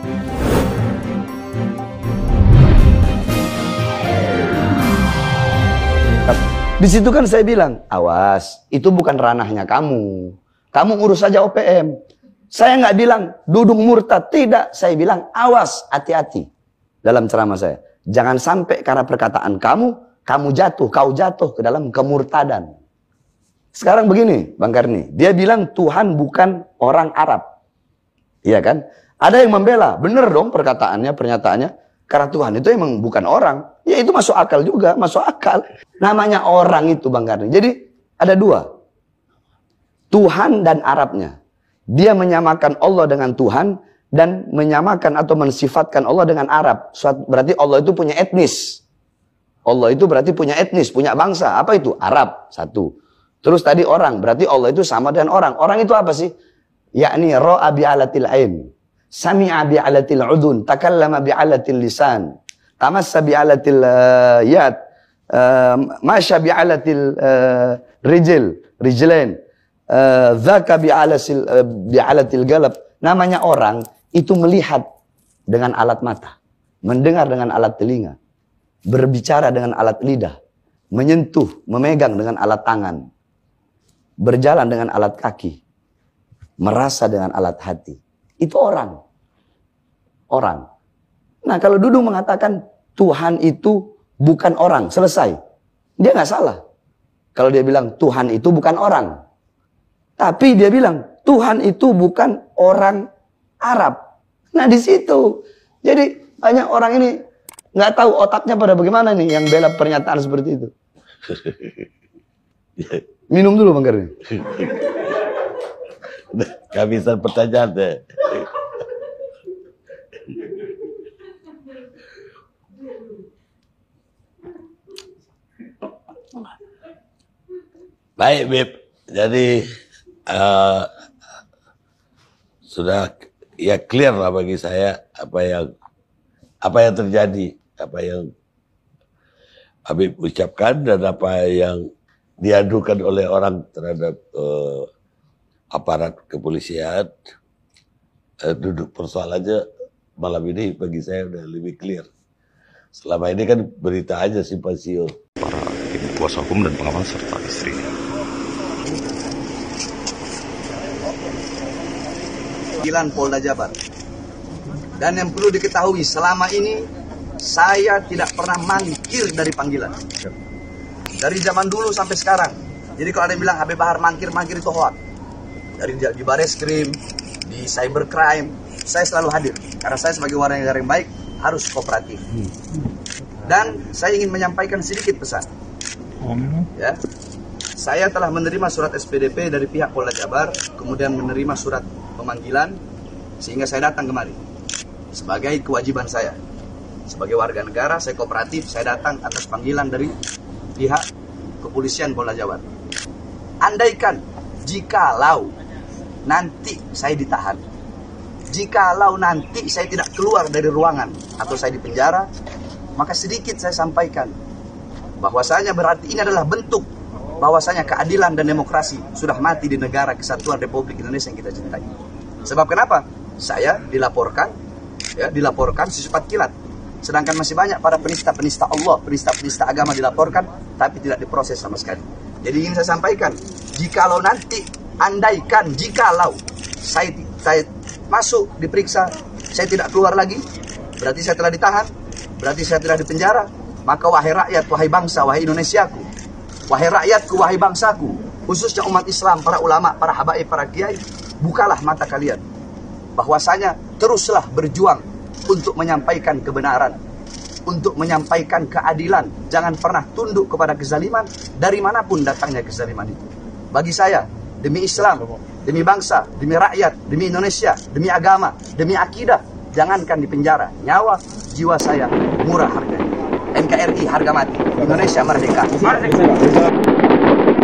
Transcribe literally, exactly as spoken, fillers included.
Di situ kan saya bilang, awas, itu bukan ranahnya kamu. Kamu urus saja O P M. Saya nggak bilang dudung murtad, tidak. Saya bilang awas, hati-hati dalam ceramah saya. Jangan sampai karena perkataan kamu, kamu jatuh, kau jatuh ke dalam kemurtadan. Sekarang begini, Bang Karni, dia bilang Tuhan bukan orang Arab, iya kan? Ada yang membela, bener dong perkataannya, pernyataannya. Karena Tuhan itu emang bukan orang. Ya itu masuk akal juga, masuk akal. Namanya orang itu Bang Karni. Jadi ada dua. Tuhan dan Arabnya. Dia menyamakan Allah dengan Tuhan dan menyamakan atau mensifatkan Allah dengan Arab. Berarti Allah itu punya etnis. Allah itu berarti punya etnis, punya bangsa. Apa itu? Arab, satu. Terus tadi orang, berarti Allah itu sama dengan orang. Orang itu apa sih? Yakni ra'a bi'alatil ain. Sami'a bi'alatil udun, takallama bi'alatil lisan, tamassa bi'alatil uh, yad, uh, masya bi'alatil uh, rijil, rijlain, uh, dhaka bi'alatil uh, bi'alatil galab. Namanya orang itu melihat dengan alat mata, mendengar dengan alat telinga, berbicara dengan alat lidah, menyentuh, memegang dengan alat tangan, berjalan dengan alat kaki, merasa dengan alat hati. Itu orang. Orang. Nah kalau Dudung mengatakan Tuhan itu bukan orang, selesai. Dia nggak salah. Kalau dia bilang Tuhan itu bukan orang. Tapi dia bilang Tuhan itu bukan orang Arab. Nah di situ. Jadi banyak orang ini nggak tahu otaknya pada bagaimana nih yang bela pernyataan seperti itu. Minum dulu Bang Karni. Kehabisan pertanyaan deh. Baik Bib, jadi uh, sudah ya clear lah bagi saya apa yang apa yang terjadi, apa yang Habib ucapkan dan apa yang diadukan oleh orang terhadap uh, aparat kepolisian. Uh, duduk persoalannya malam ini bagi saya udah lebih clear. Selama ini kan berita aja simpasio. Para tim kuasa hukum dan pengawal serta istrinya. Panggilan Polda Jabar. Dan yang perlu diketahui selama ini saya tidak pernah mangkir dari panggilan. Dari zaman dulu sampai sekarang. Jadi kalau ada yang bilang Habib Bahar mangkir-mangkir itu hoax. Dari di Bareskrim, di cybercrime, saya selalu hadir. Karena saya sebagai warga negara yang baik harus kooperatif. Dan saya ingin menyampaikan sedikit pesan. Ya. Saya telah menerima surat S P D P dari pihak Polda Jabar, kemudian menerima surat pemanggilan, sehingga saya datang kemari. Sebagai kewajiban saya. Sebagai warga negara, saya kooperatif, saya datang atas panggilan dari pihak kepolisian Polda Jabar. Andaikan, jikalau nanti saya ditahan, jikalau nanti saya tidak keluar dari ruangan atau saya di penjara, maka sedikit saya sampaikan bahwasanya berarti ini adalah bentuk bahwasanya keadilan dan demokrasi sudah mati di negara kesatuan Republik Indonesia yang kita cintai. Sebab kenapa? Saya dilaporkan, ya, dilaporkan sifat kilat. Sedangkan masih banyak para penista-penista Allah, penista-penista agama dilaporkan, tapi tidak diproses sama sekali. Jadi ingin saya sampaikan, jikalau nanti, andaikan, jikalau saya, saya masuk, diperiksa, saya tidak keluar lagi, berarti saya telah ditahan, berarti saya telah dipenjara, maka wahai rakyat, wahai bangsa, wahai Indonesiaku, wahai rakyatku, wahai bangsaku, khususnya umat Islam, para ulama, para habaib, para kiai, bukalah mata kalian. Bahwasanya teruslah berjuang untuk menyampaikan kebenaran, untuk menyampaikan keadilan. Jangan pernah tunduk kepada kezaliman, dari manapun datangnya kezaliman itu. Bagi saya, demi Islam, demi bangsa, demi rakyat, demi Indonesia, demi agama, demi akidah, jangankan di penjara, nyawa, jiwa saya murah harganya. N K R I harga mati, Indonesia merdeka. Merdeka.